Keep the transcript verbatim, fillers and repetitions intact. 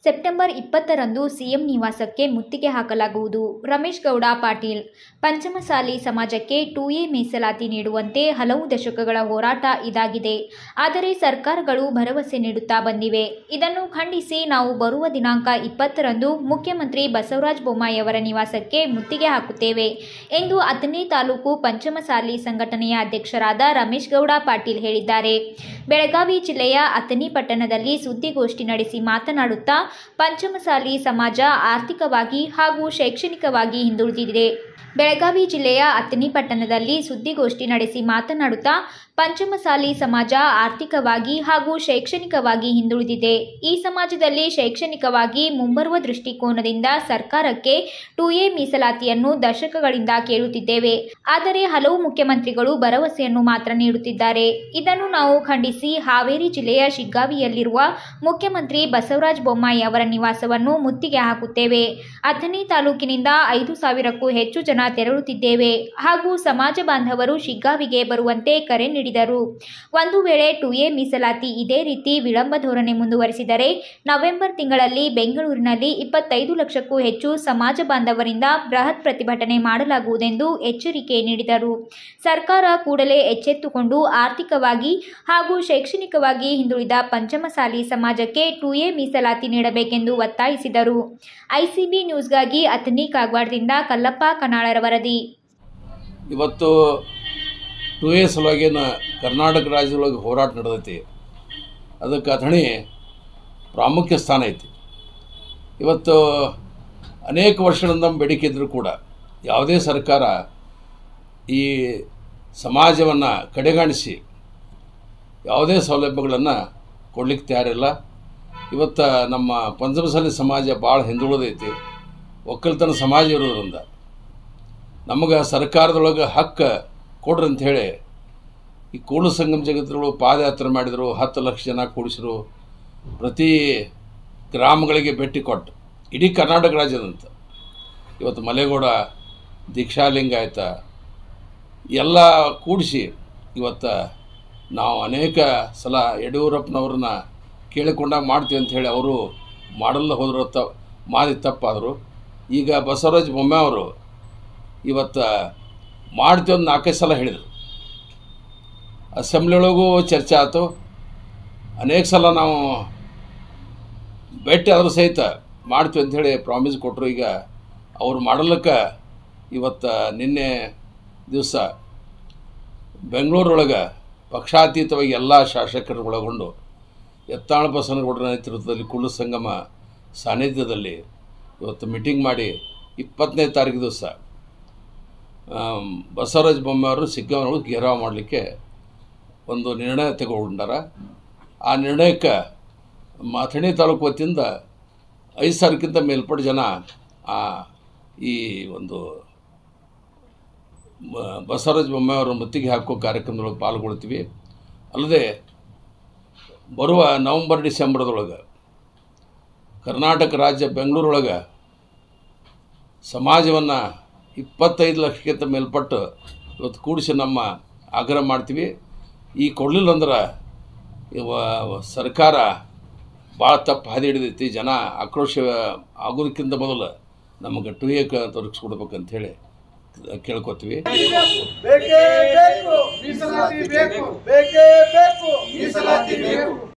September ಇಪ್ಪತ್ತರಂದು CM ನಿವಾಸಕ್ಕೆ ಮುತ್ತಿಗೆ ಹಾಕಲಾಗುವುದು. ರಮೇಶ್ ಗೌಡ ಪಾಟೀಲ್. ಪಂಚಮಸಾಲಿ ಸಮಾಜಕ್ಕೆ ಟು ಎ ಮೀಸಲಾತಿ ನೀಡುವಂತೆ ಹಲವು ದಶಕಗಳ ಹೋರಾಟ ಇದಾಗಿದೆ. ಆದರೆ ಸರ್ಕಾರಗಳು ಭರವಸೆ ನೀಡುತ್ತಾ ಬಂದಿವೆ. ಇದನ್ನು ಖಂಡಿಸಿ ನಾವು ಬರುವ ದಿನಾಂಕ ಇಪ್ಪತ್ತರಂದು ಮುಖ್ಯಮಂತ್ರಿ ಬಸವರಾಜ ಬೊಮ್ಮಾಯಿಯವರ ನಿವಾಸಕ್ಕೆ ಮುತ್ತಿಗೆ ಹಾಕುತ್ತೇವೆ ಎಂದು ಅಥಣಿ ತಾಲೂಕು ಪಂಚಮಸಾಲಿ ಸಂಘಟನೆಯ ಅಧ್ಯಕ್ಷರಾದ ರಮೇಶ್ ಗೌಡ ಪಾಟೀಲ್ ಹೇಳಿದ್ದಾರೆ. ಬೆಳಗಾವಿ ಜಿಲ್ಲೆಯ ಅಥಣಿ ಪಟ್ಟಣದಲ್ಲಿ ಸುದ್ದಿಗೋಷ್ಠಿ ನಡೆಸಿ ಮಾತನಾಡುತ್ತಾ ಪಂಚಮಸಾಲಿ ಸಮಾಜ ಆರ್ಥಿಕವಾಗಿ ಹಾಗೂ ಶೈಕ್ಷಣಿಕವಾಗಿ ಹಿಂದುಳಿದಿದೆ. ಬೆಳಗಾವಿ ಜಿಲ್ಲೆಯ ಅಥಣಿ ಪಟ್ಟಣದಲ್ಲಿ ಸುದ್ದಿಗೋಷ್ಠಿ ನಡೆಸಿ ಮಾತನಾಡುತ್ತಾ ಪಂಚಮಸಾಲಿ ಸಮಾಜ ಆರ್ಥಿಕವಾಗಿ ಹಾಗೂ ಶೈಕ್ಷಣಿಕವಾಗಿ ಹಿಂದುಳಿದಿದೆ. ಈ ಸಮಾಜದಲ್ಲಿ ಶೈಕ್ಷಣಿಕವಾಗಿ ಮುಂಬರುವ ದೃಷ್ಟಿಕೋನದಿಂದ ಸರ್ಕಾರಕ್ಕೆ ಟು ಎ ಮೀಸಲಾತಿಯನ್ನು ದಶಕಗಳಿಂದ ಕೇಳುತ್ತಿದ್ದೇವೆ. ಆದರೆ ಹಲವು ಮುಖ್ಯಮಂತ್ರಿಗಳು ಭರವಸೆಯನ್ನು ಮಾತ್ರ ನೀಡುತ್ತಿದ್ದಾರೆ. ಇದನ್ನು ನಾವು ಖಂಡಿಸಿ ಹಾವೇರಿ ಜಿಲ್ಲೆಯ ಶಿಗ್ಗಾವಿಯಲ್ಲಿರುವ ಮುಖ್ಯಮಂತ್ರಿ ಬಸವರಾಜ ಬೊಮ್ಮಾಯಿ ಅವರ ನಿವಾಸವನ್ನು ಮುತ್ತಿಗೆ ಹಾಕುತ್ತೇವೆ. ಅಥಣಿ ತಾಲೂಕಿನಿಂದ ಐದು ಸಾವಿರಕ್ಕೂ ಹೆಚ್ಚು ಜನ ತೆರಳುತ್ತಿದ್ದೇವೆ ಹಾಗೂ ಸಮಾಜ ಬಾಂಧವರು ಶಿಗ್ಗಾವಿಗೆ ಬರುವಂತೆ ಕರೆ ನೀಡಿದರು. ಒಂದು ವೇಳೆ ಟು ಎ ಮೀಸಲಾತಿ ಇದೇ ರೀತಿ ವಿಳಂಬ ಧೋರಣೆ ಮುಂದುವರಿಸಿದರೆ ನವೆಂಬರ್ ತಿಂಗಳಲ್ಲಿ ಬೆಂಗಳೂರಿನಲ್ಲಿ ಇಪ್ಪತ್ತೈದು ಲಕ್ಷಕ್ಕೂ ಹೆಚ್ಚು ಸಮಾಜ ಬಾಂಧವರಿಂದ ಬೃಹತ್ ಪ್ರತಿಭಟನೆ ಮಾಡಲಾಗುವುದೆಂದು ಎಚ್ಚರಿಕೆ ನೀಡಿದರು. ಸರ್ಕಾರ ಕೂಡಲೇ ಎಚ್ಚೆತ್ತುಕೊಂಡು ಆರ್ಥಿಕವಾಗಿ ಹಾಗೂ ಶೈಕ್ಷಣಿಕವಾಗಿ ಹಿಂದುಳಿದ ಪಂಚಮಸಾಲಿ ಸಮಾಜಕ್ಕೆ ಟು ಎ ಮೀಸಲಾತಿ ನೀಡಬೇಕೆಂದು ಒತ್ತಾಯಿಸಿದರು. ಐಸಿಬಿ ನ್ಯೂಸ್ಗಾಗಿ ಅಥಣಿ ಕಾಗವಾಡದಿಂದ ಕಲ್ಲಪ್ಪ ಕನಾಳರ ವರದಿ. ಇವತ್ತು ಟು ಎ ಸಲುವಾಗಿನ ಕರ್ನಾಟಕ ರಾಜ್ಯದೊಳಗೆ ಹೋರಾಟ ನಡೆದೈತಿ. ಅದಕ್ಕೆ ಅಥಣಿ ಪ್ರಾಮುಖ್ಯ ಸ್ಥಾನ ಐತಿ. ಇವತ್ತು ಅನೇಕ ವರ್ಷಗಳಿಂದ ಬೇಡಿಕೆ ಇದ್ದರೂ ಕೂಡ ಯಾವುದೇ ಸರ್ಕಾರ ಈ ಸಮಾಜವನ್ನು ಕಡೆಗಾಣಿಸಿ ಯಾವುದೇ ಸೌಲಭ್ಯಗಳನ್ನು ಕೊಡಲಿಕ್ಕೆ ತಯಾರಿಲ್ಲ. ಇವತ್ತು ನಮ್ಮ ಪಂಚಮಸಾಲಿ ಸಮಾಜ ಭಾಳ ಹಿಂದುಳಿದೈತಿ. ಒಕ್ಕಲ್ತನ ಸಮಾಜ ಇರೋದ್ರಿಂದ ನಮಗೆ ಸರ್ಕಾರದೊಳಗೆ ಹಕ್ಕು ಕೊಡ್ರಿ ಅಂಥೇಳಿ ಈ ಕೂಡಲ ಸಂಗಮ ಜಗತ್ತೊಳಗೆ ಪಾದಯಾತ್ರೆ ಮಾಡಿದರು. ಹತ್ತು ಲಕ್ಷ ಜನ ಕೂಡಿಸಿರು. ಪ್ರತಿ ಗ್ರಾಮಗಳಿಗೆ ಭೇಟಿ ಕೊಟ್ಟು ಇಡೀ ಕರ್ನಾಟಕ ರಾಜ್ಯದಂತ ಇವತ್ತು ಮಲೆಗೌಡ, ದೀಕ್ಷಾಲಿಂಗಾಯತ ಎಲ್ಲ ಕೂಡಿಸಿ ಇವತ್ತು ನಾವು ಅನೇಕ ಸಲ ಯಡಿಯೂರಪ್ಪನವ್ರನ್ನ ಕೇಳಿಕೊಂಡಾಗ ಮಾಡ್ತೀವಿ ಅಂಥೇಳಿ ಅವರು ಮಾಡಲ್ಲ ಹೋದ್ರು ತ ಮಾದಿ ತಪ್ಪಾದರು. ಈಗ ಬಸವರಾಜ ಬೊಮ್ಮಾಯಿ ಅವರು ಇವತ್ತು ಮಾಡ್ತೀವಿ ಒಂದು ನಾಲ್ಕೈದು ಸಲ ಹೇಳಿದರು. ಅಸೆಂಬ್ಲಿ ಒಳಗೂ ಚರ್ಚೆ ಆಯಿತು. ಅನೇಕ ಸಲ ನಾವು ಭೇಟಿ ಆದರೂ ಸಹಿತ ಮಾಡ್ತೀವಿ ಅಂಥೇಳಿ ಪ್ರಾಮಿಸ್ ಕೊಟ್ಟರು. ಈಗ ಅವರು ಮಾಡಲಿಕ್ಕೆ ಇವತ್ತು ನಿನ್ನೆ ದಿವಸ ಬೆಂಗಳೂರೊಳಗೆ ಪಕ್ಷಾತೀತವಾಗಿ ಎಲ್ಲ ಶಾಸಕರು ಒಳಗೊಂಡು ಯತ್ನಾಳ ಬಸವನಗೌಡರ ನೇತೃತ್ವದಲ್ಲಿ ಕೂಡಲ ಸಂಗಮ ಸಾನ್ನಿಧ್ಯದಲ್ಲಿ ಇವತ್ತು ಮೀಟಿಂಗ್ ಮಾಡಿ ಇಪ್ಪತ್ತನೇ ತಾರೀಕು ದಿವಸ ಬಸವರಾಜ ಬೊಮ್ಮಾಯಿ ಅವರು ಶಿಗ್ಗಾವಿನೊಳಗೆ ಘೇರಾವ್ ಮಾಡಲಿಕ್ಕೆ ಒಂದು ನಿರ್ಣಯ ತೆಗೆದುಕೊಂಡಾರ. ಆ ನಿರ್ಣಯಕ್ಕೆ ಅಥಣಿ ತಾಲೂಕು ವತಿಯಿಂದ ಐದು ಸಾವಿರಕ್ಕಿಂತ ಮೇಲ್ಪಟ್ಟ ಜನ ಆ ಈ ಒಂದು ಬಸವರಾಜ ಬೊಮ್ಮಾಯಿ ಅವರು ಮುತ್ತಿಗೆ ಹಾಕೋ ಕಾರ್ಯಕ್ರಮದೊಳಗೆ ಪಾಲ್ಗೊಳ್ತೀವಿ. ಅಲ್ಲದೆ ಬರುವ ನವಂಬರ್ ಡಿಸೆಂಬರ್ದೊಳಗೆ ಕರ್ನಾಟಕ ರಾಜ್ಯ ಬೆಂಗಳೂರೊಳಗೆ ಸಮಾಜವನ್ನು ಇಪ್ಪತ್ತೈದು ಲಕ್ಷಕ್ಕಿಂತ ಮೇಲ್ಪಟ್ಟು ಇವತ್ತು ಕೂಡಿಸಿ ನಮ್ಮ ಆಗ್ರಹ ಮಾಡ್ತೀವಿ. ಈ ಕೊಡಲಿಲ್ಲ ಅಂದ್ರೆ ಸರ್ಕಾರ ಭಾಳ ತಪ್ಪು ಹಾದಿ ಹಿಡಿದೈತಿ. ಜನ ಆಕ್ರೋಶ ಆಗೋದಕ್ಕಿಂತ ಮೊದಲು ನಮಗೆ ಟು ಎ ತೊಡಗಿಸ್ಕೊಡ್ಬೇಕಂಥೇಳಿ ಕೇಳ್ಕೊತೀವಿ. ಬೇಕೇ ಬೇಕು ಮೀಸಲಾತಿ ಬೇಕು, ಬೇಕೇ ಬೇಕು ಮೀಸಲಾತಿ ಬೇಕು.